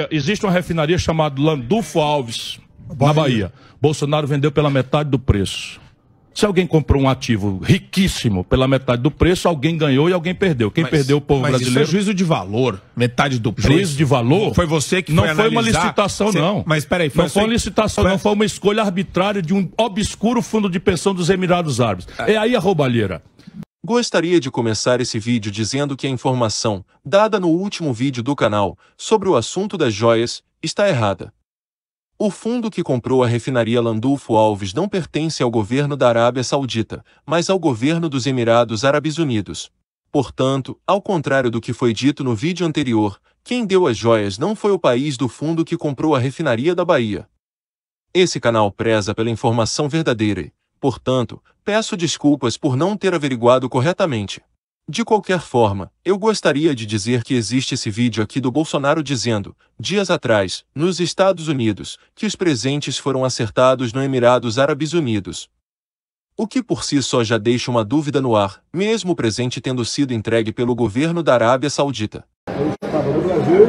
existe uma refinaria chamada Landulfo Alves, na Bahia. Bolsonaro vendeu pela metade do preço. Se alguém comprou um ativo riquíssimo pela metade do preço, alguém ganhou e alguém perdeu. Quem perdeu, o povo brasileiro. Isso é juízo de valor, metade do preço. Juízo de valor? Foi você que não foi foi analisar. Uma licitação, não. Mas peraí, não foi uma licitação, não. Foi uma escolha arbitrária de um obscuro fundo de pensão dos Emirados Árabes. É aí a roubalheira. Gostaria de começar esse vídeo dizendo que a informação, dada no último vídeo do canal, sobre o assunto das joias, está errada. O fundo que comprou a refinaria Landulfo Alves não pertence ao governo da Arábia Saudita, mas ao governo dos Emirados Árabes Unidos. Portanto, ao contrário do que foi dito no vídeo anterior, quem deu as joias não foi o país do fundo que comprou a refinaria da Bahia. Esse canal preza pela informação verdadeira e, portanto, peço desculpas por não ter averiguado corretamente. De qualquer forma, eu gostaria de dizer que existe esse vídeo aqui do Bolsonaro dizendo, dias atrás, nos Estados Unidos, que os presentes foram acertados no Emirados Árabes Unidos. O que por si só já deixa uma dúvida no ar, mesmo o presente tendo sido entregue pelo governo da Arábia Saudita. Eu estava no Brasil,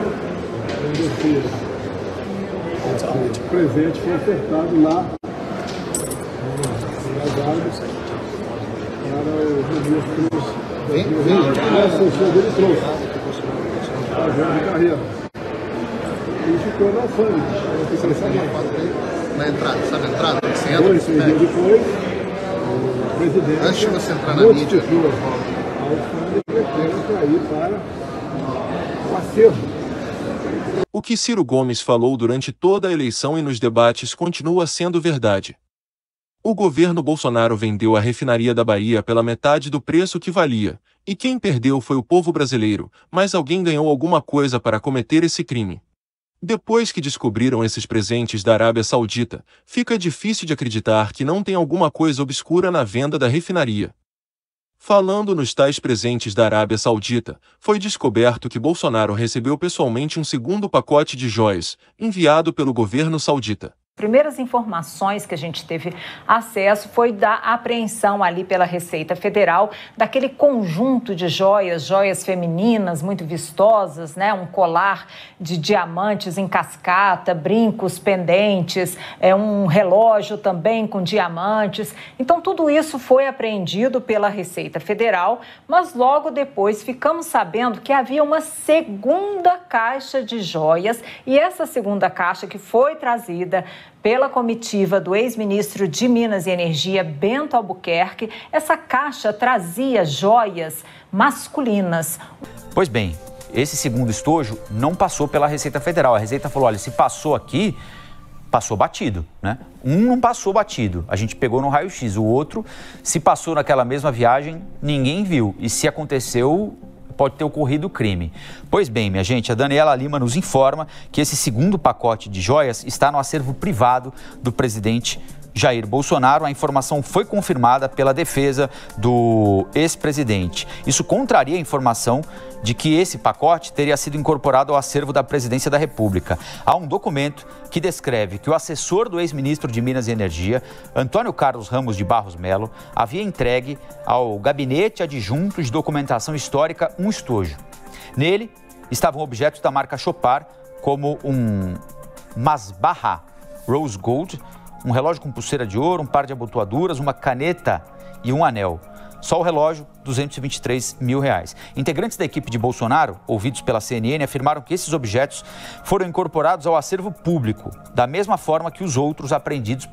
o presente foi acertado lá nas Árabes para o ministro. O assessor dele trouxe a viagem de carreira e ficou na alfândega. Na entrada, sabe a entrada? Você entra, 2, 3 dias depois, o presidente, antes de você entrar na mídia, a alfândega para ir para o acervo. O que Ciro Gomes falou durante toda a eleição e nos debates continua sendo verdade. O governo Bolsonaro vendeu a refinaria da Bahia pela metade do preço que valia, e quem perdeu foi o povo brasileiro, mas alguém ganhou alguma coisa para cometer esse crime. Depois que descobriram esses presentes da Arábia Saudita, fica difícil de acreditar que não tem alguma coisa obscura na venda da refinaria. Falando nos tais presentes da Arábia Saudita, foi descoberto que Bolsonaro recebeu pessoalmente um segundo pacote de joias, enviado pelo governo saudita. Primeiras informações que a gente teve acesso foi da apreensão ali pela Receita Federal daquele conjunto de joias, joias femininas muito vistosas, né? Um colar de diamantes em cascata, brincos, pendentes, um relógio também com diamantes. Então tudo isso foi apreendido pela Receita Federal, mas logo depois ficamos sabendo que havia uma segunda caixa de joias e essa segunda caixa que foi trazida pela comitiva do ex-ministro de Minas e Energia, Bento Albuquerque, essa caixa trazia joias masculinas. Pois bem, esse segundo estojo não passou pela Receita Federal. A Receita falou, olha, se passou aqui, passou batido, né? Um não passou batido, a gente pegou no raio-x. O outro, se passou naquela mesma viagem, ninguém viu. E se aconteceu, pode ter ocorrido crime. Pois bem, minha gente, a Daniela Lima nos informa que esse segundo pacote de joias está no acervo privado do presidente Jair Bolsonaro. A informação foi confirmada pela defesa do ex-presidente. Isso contraria a informação de que esse pacote teria sido incorporado ao acervo da Presidência da República. Há um documento que descreve que o assessor do ex-ministro de Minas e Energia, Antônio Carlos Ramos de Barros Melo, havia entregue ao Gabinete Adjunto de Documentação Histórica um estojo. Nele estavam objetos da marca Chopard, como um Masbah Rose Gold, um relógio com pulseira de ouro, um par de abotoaduras, uma caneta e um anel. Só o relógio, R$223 mil. Integrantes da equipe de Bolsonaro, ouvidos pela CNN, afirmaram que esses objetos foram incorporados ao acervo público, da mesma forma que os outros apreendidos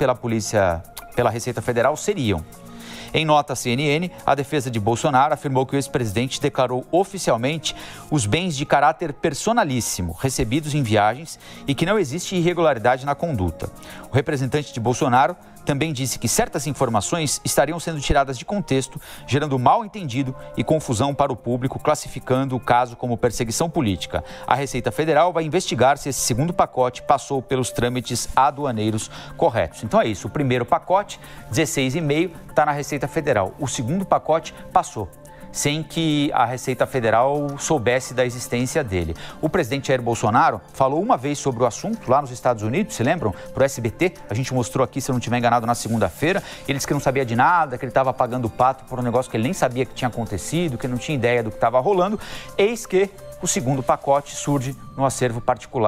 pela Receita Federal seriam. Em nota à CNN, a defesa de Bolsonaro afirmou que o ex-presidente declarou oficialmente os bens de caráter personalíssimo recebidos em viagens e que não existe irregularidade na conduta. O representante de Bolsonaro também disse que certas informações estariam sendo tiradas de contexto, gerando mal-entendido e confusão para o público, classificando o caso como perseguição política. A Receita Federal vai investigar se esse segundo pacote passou pelos trâmites aduaneiros corretos. Então é isso, o primeiro pacote, 16,5, está na Receita Federal. O segundo pacote passou, sem que a Receita Federal soubesse da existência dele. O presidente Jair Bolsonaro falou uma vez sobre o assunto lá nos Estados Unidos, se lembram? Pro SBT, a gente mostrou aqui, se eu não estiver enganado, na segunda-feira. Ele disse que não sabia de nada, que ele estava pagando o pato por um negócio que ele nem sabia que tinha acontecido, que não tinha ideia do que estava rolando. Eis que o segundo pacote surge no acervo particular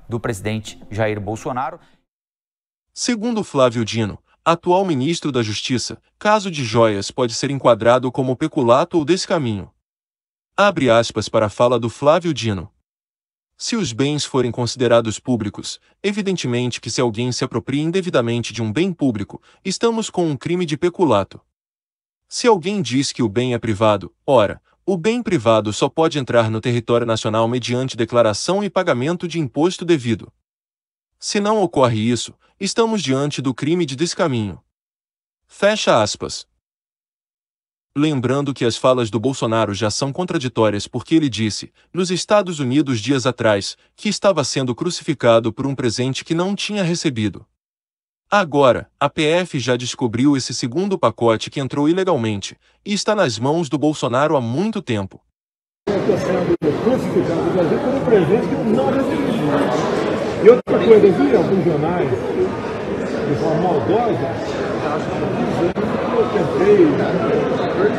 do presidente Jair Bolsonaro. Segundo Flávio Dino, atual ministro da Justiça, caso de joias pode ser enquadrado como peculato ou descaminho. Abre aspas para a fala do Flávio Dino. Se os bens forem considerados públicos, evidentemente que se alguém se apropria indevidamente de um bem público, estamos com um crime de peculato. Se alguém diz que o bem é privado, ora, o bem privado só pode entrar no território nacional mediante declaração e pagamento de imposto devido. Se não ocorre isso, estamos diante do crime de descaminho. Fecha aspas. Lembrando que as falas do Bolsonaro já são contraditórias porque ele disse, nos Estados Unidos dias atrás, que estava sendo crucificado por um presente que não tinha recebido. Agora, a PF já descobriu esse segundo pacote que entrou ilegalmente, e está nas mãos do Bolsonaro há muito tempo. Está sendo crucificado no Brasil por um presente que não recebeu. E outra coisa, eu vi alguns jornais, de forma maldosa, dizendo que eu tentei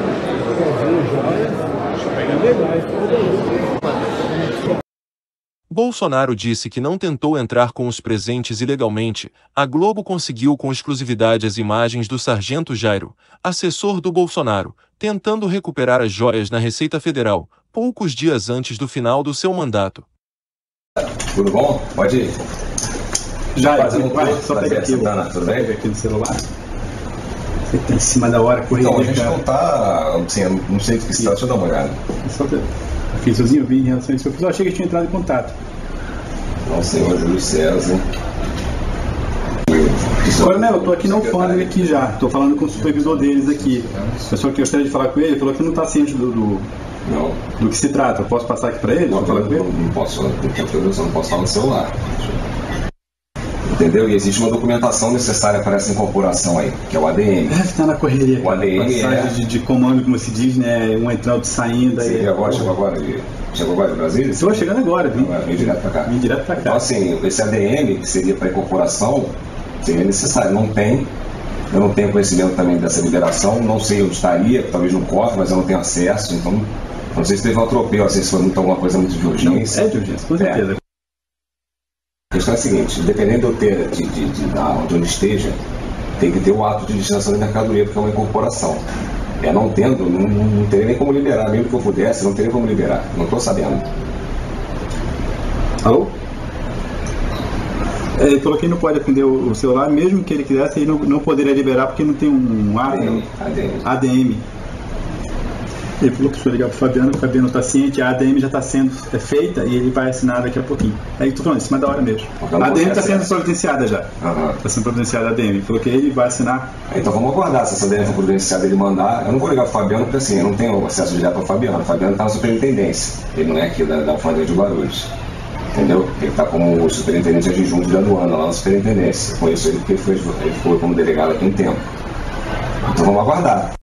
Bolsonaro disse que não tentou entrar com os presentes ilegalmente. A Globo conseguiu com exclusividade as imagens do sargento Jairo, assessor do Bolsonaro, tentando recuperar as joias na Receita Federal, poucos dias antes do final do seu mandato. Tudo bom? Pode ir. Jairo, só pega aqui, tudo bem? Pega aqui no celular. Você tá em cima da hora, correndo. Então, a gente não tá, assim, eu não sei do que se trata, deixa eu dar uma olhada. Aqui, sozinho, eu vi em relação a isso. Eu achei que tinha entrado em contato. Não, senhor Júlio César. Coronel, eu tô aqui na alfândega aqui já. Tô falando com o supervisor deles aqui. A pessoa que eu gostaria de falar com ele falou que não tá ciente do que se trata. Eu posso passar aqui para ele? Não, não posso, eu não posso falar no celular. Entendeu? E existe uma documentação necessária para essa incorporação aí, que é o ADM. Deve estar na correria. O ADM de comando, como se diz, né? Um entrando e saindo. Sim, agora, chegou agora de Brasília? Estou chegando agora, vim direto para cá. Vim direto para cá. Então, assim, esse ADM, que seria para incorporação, seria necessário. Eu não tenho conhecimento também dessa liberação, não sei onde estaria, talvez no cofre, mas eu não tenho acesso, então não sei se teve um atropelo, assim, se foi alguma coisa muito de urgência. É de urgência, com certeza. A questão é a seguinte, dependendo de eu ter de onde esteja, tem que ter o ato de destinação de mercadoria, porque é uma incorporação. Não tendo, não teria nem como liberar, mesmo que eu pudesse, não teria como liberar. Não estou sabendo. Alô? Ele falou que ele não pode atender o celular, mesmo que ele quisesse, ele não poderia liberar porque não tem um ADM. Ele falou que se eu ligar para o Fabiano está ciente, a ADM já está sendo feita e ele vai assinar daqui a pouquinho. Aí estou falando, em cima da hora mesmo. A ADM está sendo providenciada já. Está sendo providenciada a ADM. Ele falou que ele vai assinar. Então vamos aguardar, se essa ADM for providenciada, ele mandar. Eu não vou ligar para o Fabiano porque assim, eu não tenho acesso direto para o Fabiano. O Fabiano está na superintendência. Ele não é aqui da alfândega de Guarulhos. Entendeu? Ele está como superintendente adjunto de Aduana, lá na superintendência. Conheço ele porque ele foi como delegado aqui um tempo. Então vamos aguardar.